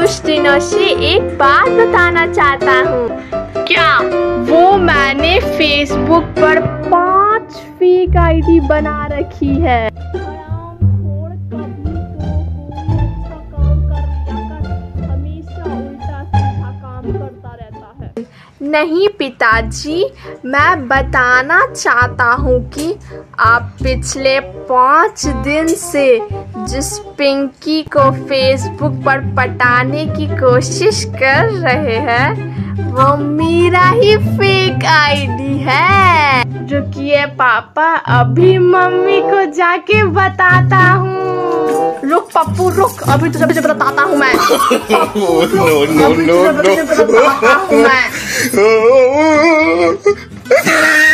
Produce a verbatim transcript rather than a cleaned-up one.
कुछ दिनों से एक बात बताना चाहता हूँ। क्या? वो मैंने फेसबुक पर पांच फेक आईडी बना रखी है। नहीं पिताजी, मैं बताना चाहता हूँ कि आप पिछले पाँच दिन से जिस पिंकी को फेसबुक पर पटाने की कोशिश कर रहे हैं वो मेरा ही फेक आईडी है। रुकिए पापा, अभी मम्मी को जाके बताता हूँ। रुक पप्पू रुक, अभी तुझे तुझे बताता हूँ मैं। नो नो नो नो बताता हूँ मैं।